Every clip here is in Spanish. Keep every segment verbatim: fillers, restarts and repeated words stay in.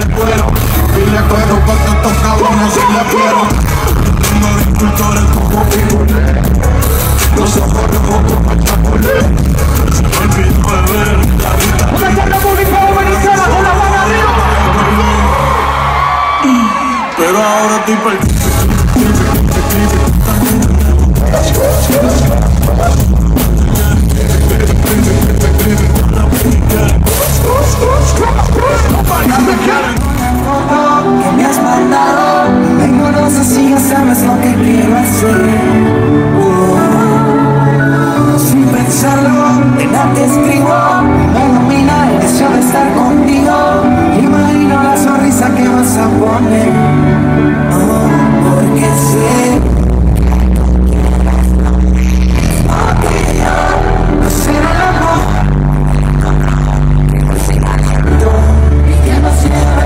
le cuero. Y le cuero con estos cabrones y le cuero. Tengo de incultores como picolé. Los ojos rojos como el chapolé. Se me olvidó de ver la vida. Una charla pública humanizada con la mano arriba. Pero ahora estoy perdido. Que me has mandado, me conoces y ya sabes lo que quiero hacer. Oh, sin pensarlo, de nada te escribo. Me domina el deseo de estar contigo. Imagino la sonrisa que vas a poner. Oh, porque sé que yo no seré el amor. Y que no siempre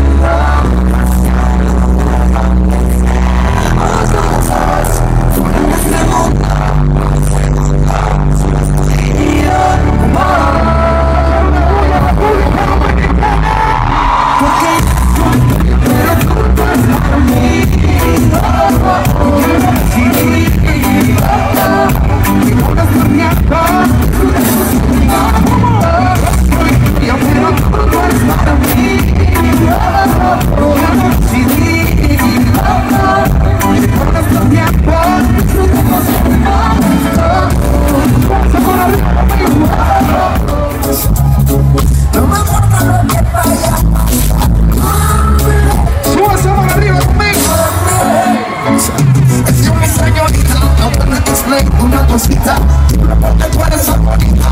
una cosita, una parte de corazón bonita.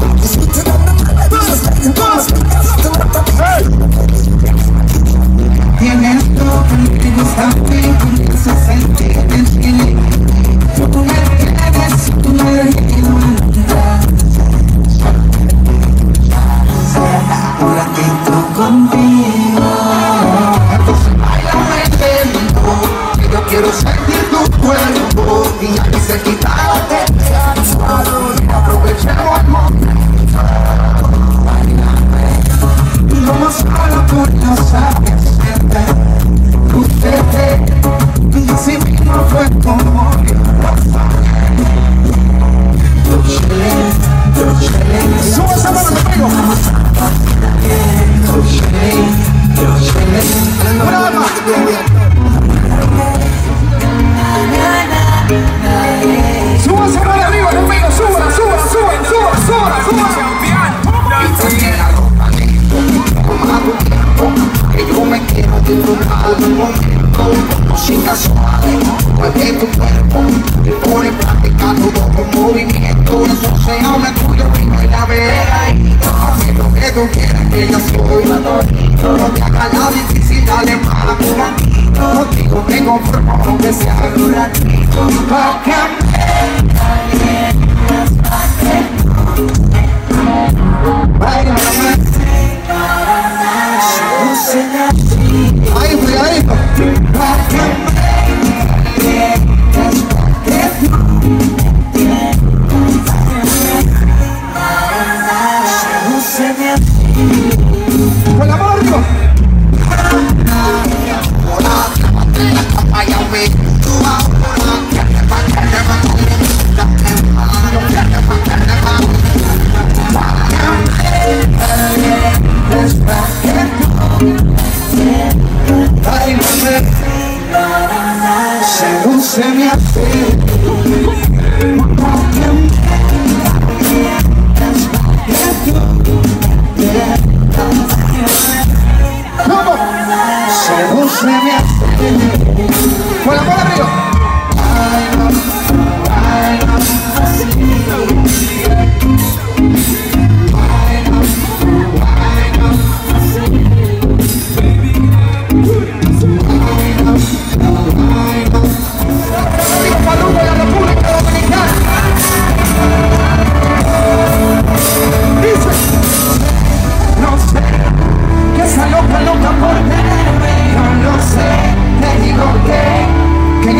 Tienes todo que te gusta, que comienza a sentir que yo con él tienes, tú no eres que no me ahora que entro contigo, entonces bailame lento, que yo quiero sentir tu cuerpo y aquí se quita. Aprovechemos el momento. Como solo tú no sabes entender. Usted y así mismo fue como yo. Yo chile, yo chile. Sube esa mano conmigo. Yo chile, yo chile. Brava. Suba esa mano arriba conmigo, suba, suba, suba, suba, suba, suba. Que yo me quiero disfrutar de un momento, sin casuales, mueve tu cuerpo, te pone en práctica todo con movimiento, eso se habla tuyo y no hay la vera, haz lo que tú quieras, que yo soy la torita, no te hagas la difícil, dale más un ratito, contigo me conformo aunque sea un ratito, pa' que me calientes, pa' que báilame. Ahí, fui ahí. Con la mano arriba. Según se me hace ¿cómo? Según se me hace con la mano arriba. Loca por tenerme, no lo sé, te digo que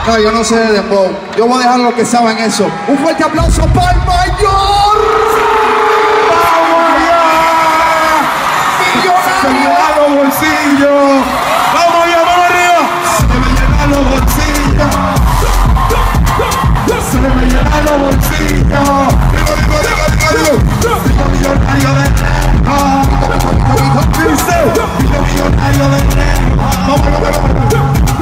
No, yo no sé de dembow. Yo voy a dejar a los que saben eso. Un fuerte aplauso para el mayor. ¡Vamos allá! ¡Se me llenan los bolsillos! ¡Vamos allá, vamos arriba! ¡Se me llenan los bolsillos! ¡Se me llenan los bolsillos! ¡Digo, digo, digo, digo, digo! ¡Digo millonario de Rejo! ¡Dice! ¡Digo millonario de Rejo! ¡Vamos, vamos, vamos!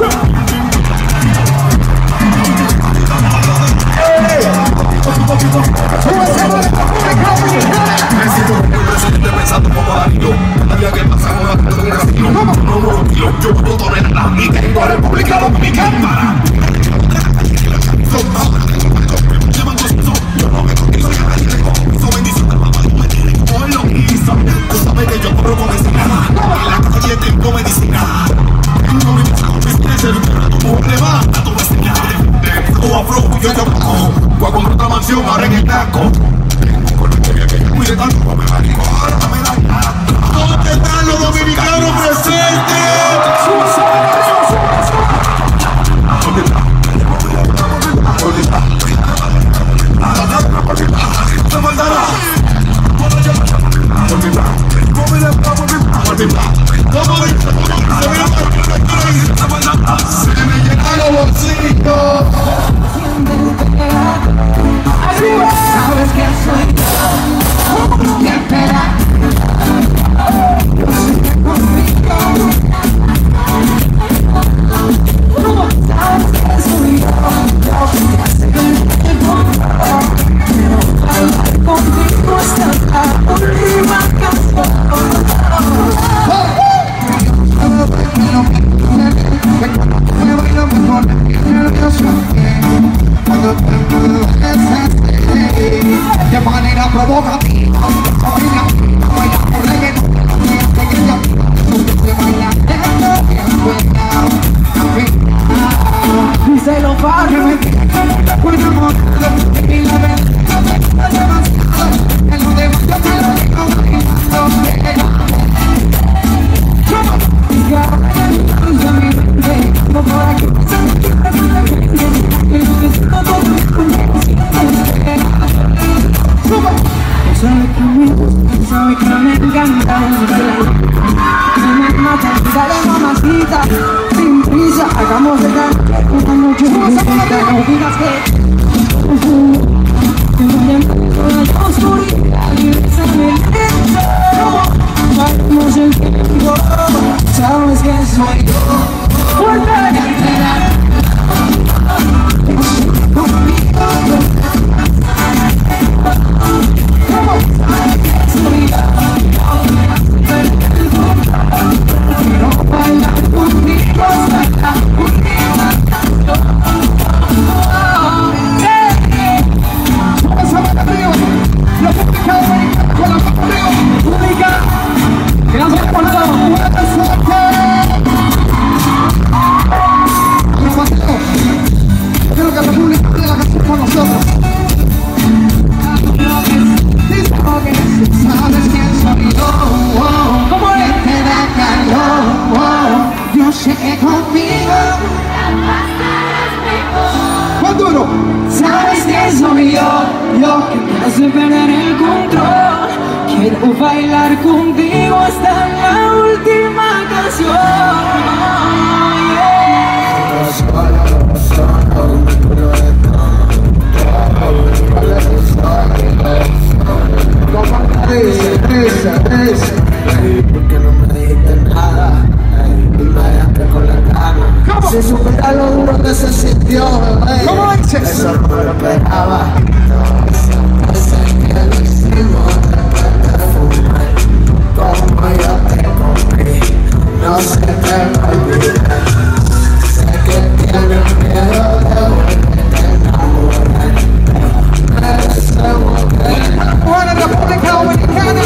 Pensando como Danilo, cada día que pasamos la gente de Racino, no, no, no, yo puedo tolerarla y tengo a República Dominicana. Yo no me contigo, yo me digo, hizo bendición al papá, yo me digo, hoy lo hizo. Tú sabes que yo corro con medicina, en la calle tengo medicina. No me pasa con mis el perro, tu mujer levanta tu vecina. De flow a flow, yo te apago, voy a comprar otra mansión, ahora en el taco. Cuide tanto, me va a digo, ahora me da nada. ¿Dónde están los dominicanos presentes? Se me llenan los bolsillos. Sabes que soy yo. Y espera. Yo sé conmigo. Sabes que soy yo. Yo que sé que tengo. Pero hablar contigo hasta la última canción. De manera provocativa, Dice lo padre, sabe que me gusta, sabe que me encanta. Que me mata, dale mamacita, sin prisa, hagamos de ganar una noche bonita. No digas que que vayamos a la oscuridad y bésame lento. Vamos el tiempo, sabes que soy yo. Fuerte. Sabes que soy yo, yo que me hace perder el control. Quiero bailar contigo hasta la última canción. Porque no me dijiste nada y me dejaste con la gana. Si supiera lo duro que se sintió, bebé, ¿cómo dices? Eso no lo esperaba. No sé que lo hicimos después de fumar. Como yo te comí, no se te va a olvidar. Sé que tienes miedo de volverte a enamorar. Eres una mujer. Buena República Dominicana.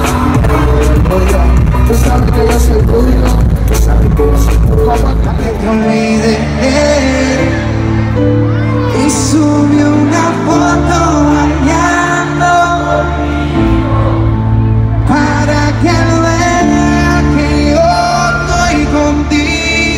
Tú sabes que yo soy tuyo, tú sabes que yo soy tuyo. Que te olvide y subió una foto bailando para que él vea que yo estoy contigo.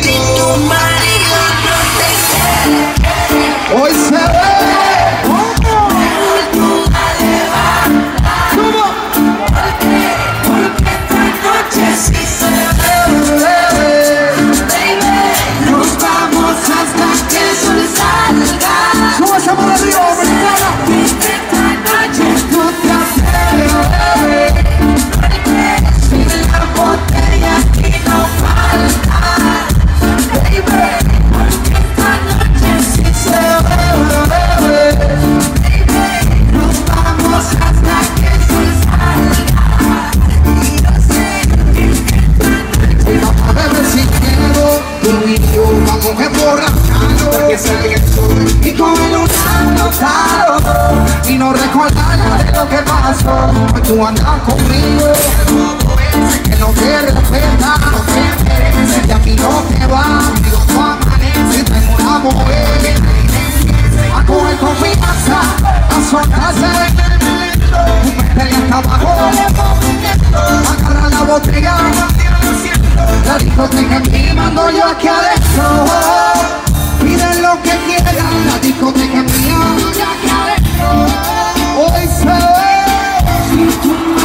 merece y con el un notado y no recordar nada de lo que pasó. Pues tú andas conmigo que no te respeta, no te merece, de aquí no te va, no amanece. Tengo una mujer a coger confianza, a soltarse, meterle hasta abajo, agarrar la botella, la discoteca que mando yo aquí adentro. Piden lo que quieran, la discoteca mía, hoy se ve.